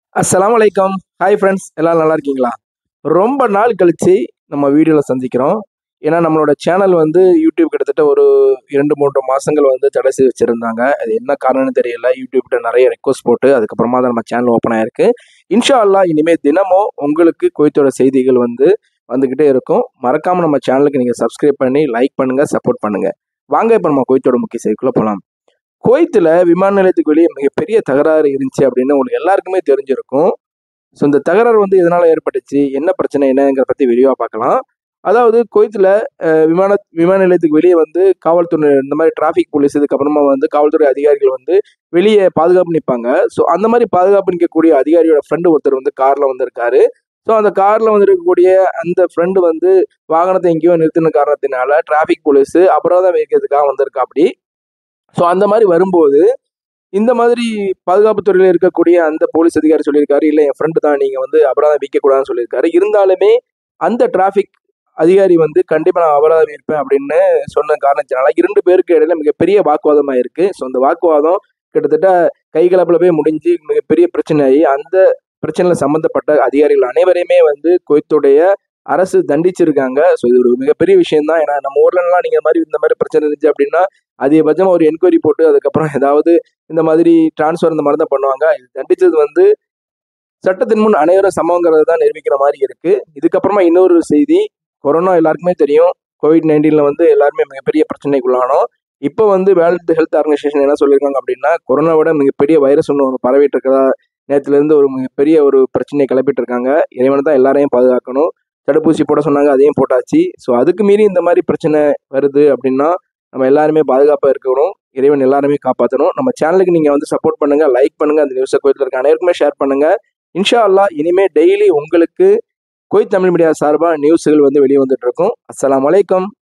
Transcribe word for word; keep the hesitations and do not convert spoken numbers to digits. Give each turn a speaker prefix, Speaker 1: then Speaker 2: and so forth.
Speaker 1: அஸ்ஸலாமு அலைக்கும். Hi friends, எல்லாரும் நல்லா இருக்கீங்களா? ரொம்ப நாள் கழிச்சு நம்ம வீடியோவில் சந்திக்கிறோம். ஏன்னா நம்மளோட சேனல் வந்து யூடியூப் கிட்டத்தட்ட ஒரு இரண்டு மூன்று மாதங்கள் வந்து தடை செய்து வச்சுருந்தாங்க. அது என்ன காரணம்னு தெரியல. யூடியூப்கிட்ட நிறைய ரெக்வஸ்ட் போட்டு அதுக்கப்புறமா தான் நம்ம சேனல் ஓப்பன் ஆயிருக்கு. இன்ஷா அல்லாஹ் இனிமேல் தினமும் உங்களுக்கு குவைத்தோட செய்திகள் வந்து வந்துக்கிட்டே இருக்கும். மறக்காமல் நம்ம சேனலுக்கு நீங்கள் சப்ஸ்கிரைப் பண்ணி லைக் பண்ணுங்கள், சப்போர்ட் பண்ணுங்கள். வாங்க இப்போ நம்ம குவைத்தோட முக்கிய செய்திக்குள்ளே போகலாம். குவைத்தில் விமான நிலையத்துக்கு வெளியே மிகப்பெரிய தகராறு இருந்துச்சு அப்படின்னு உங்களுக்கு எல்லாருக்குமே தெரிஞ்சிருக்கும். ஸோ இந்த தகராறு வந்து எதனால ஏற்பட்டுச்சு, என்ன பிரச்சனை என்னங்கிறத பற்றி விரிவாக பார்க்கலாம். அதாவது குவைத்தில் விமான விமான நிலையத்துக்கு வெளியே வந்து காவல்துறை இந்த மாதிரி டிராஃபிக் போலீஸ் இதுக்கப்புறமா வந்து காவல்துறை அதிகாரிகள் வந்து வெளியே பாதுகாப்பு நிற்பாங்க. ஸோ அந்த மாதிரி பாதுகாப்பு நிற்கக்கூடிய அதிகாரியோட ஃப்ரெண்டு ஒருத்தர் வந்து காரில் வந்திருக்காரு. ஸோ அந்த காரில் வந்து இருக்கக்கூடிய அந்த ஃப்ரெண்டு வந்து வாகனத்தை எங்கேயோ நிறுத்தின காரணத்தினால டிராஃபிக் போலீஸ் அபராதம் வைக்கிறதுக்காக வந்திருக்கா அப்படி. ஸோ அந்த மாதிரி வரும்போது இந்த மாதிரி பாதுகாப்பு துறையில இருக்கக்கூடிய அந்த போலீஸ் அதிகாரி சொல்லியிருக்காரு, இல்ல என் ஃப்ரெண்டு தான், நீங்க வந்து அபராதம் விதிக்கக்கூடாதுன்னு சொல்லியிருக்காரு. இருந்தாலுமே அந்த டிராஃபிக் அதிகாரி வந்து கண்டிப்பா நான் அபராதம் விதிப்பேன் அப்படின்னு சொன்ன காரணத்தினால இரண்டு பேருக்கு இடையில மிகப்பெரிய வாக்குவாதம் ஆயிருக்கு. ஸோ அந்த வாக்குவாதம் கிட்டத்தட்ட கைகலப்புல போய் முடிஞ்சு மிகப்பெரிய பிரச்சனையாகி அந்த பிரச்சனையில சம்பந்தப்பட்ட அதிகாரிகள் அனைவரையுமே வந்து குவைத்துடைய அரசு தண்டிச்சிருக்காங்க. ஸோ இது ஒரு மிகப்பெரிய விஷயம் தான். ஏன்னா நம்ம ஊர்லலாம் நீங்க மாதிரி இந்த மாதிரி பிரச்சனை இருந்துச்சு அப்படின்னா அதிகபட்சமா ஒரு என்கொயரி போட்டு அதுக்கப்புறம் ஏதாவது இந்த மாதிரி டிரான்ஸ்ஃபர் இந்த மாதிரி தான் பண்ணுவாங்க. இது தண்டிச்சது வந்து சட்டத்தின் முன் அனைவரும் சமங்கிறத தான் நிரூபிக்கிற மாதிரி இருக்கு. இதுக்கப்புறமா இன்னொரு செய்தி, கொரோனா எல்லாருக்குமே தெரியும். கோவிட் நைன்டீன்ல வந்து எல்லாருமே மிகப்பெரிய பிரச்சனைக்குள்ளானோம். இப்போ வந்து வேர்ல்டு ஹெல்த் ஆர்கனைசேஷன் என்ன சொல்லியிருக்காங்க அப்படின்னா, கொரோனா விட மிகப்பெரிய வைரஸ் ஒன்று ஒன்று பரவிட்டு இருக்கிறதா நேத்துல இருந்து ஒரு மிகப்பெரிய ஒரு பிரச்சனையை கிளப்பிட்டு இருக்காங்க. இறைவன் தான் எல்லாரையும் பாதுகாக்கணும். தடுப்பூசி போட சொன்னாங்க, அதையும் போட்டாச்சு. ஸோ அதுக்கு மீறி இந்த மாதிரி பிரச்சனை வருது அப்படின்னா நம்ம எல்லாருமே பாதுகாப்பா இருக்கணும். இறைவன் எல்லாருமே காப்பாற்றணும். நம்ம சேனலுக்கு நீங்க வந்து சப்போர்ட் பண்ணுங்க, லைக் பண்ணுங்க, அந்த நியூஸை குவைத்தில் இருக்க அனைவருக்குமே ஷேர் பண்ணுங்க. இன்ஷா அல்லாஹ் இனிமே டெய்லி உங்களுக்கு குவைத் தமிழ் மீடியா சார்பா நியூஸ்கள் வந்து வெளியே வந்துட்டு இருக்கும். அஸ்ஸலாமு அலைக்கும்.